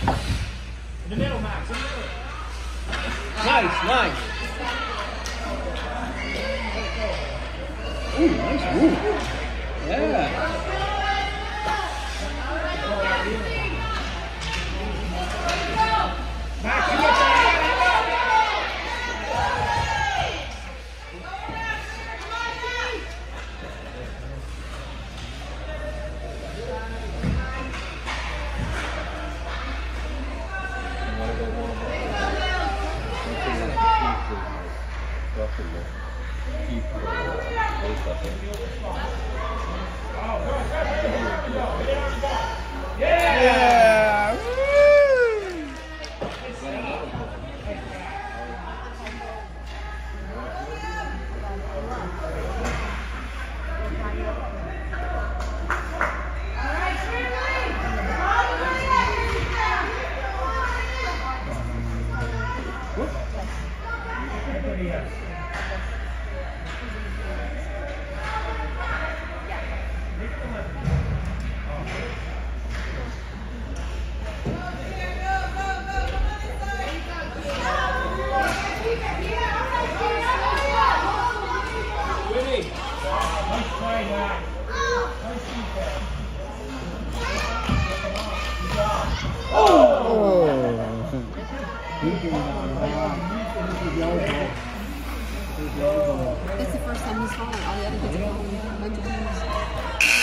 In the middle, Max. In the middle. Nice, nice. Ooh, nice move. Yeah. Max, you got that. Yeah! That's the first time he's fallen. All the other kids have fallen a bunch of times.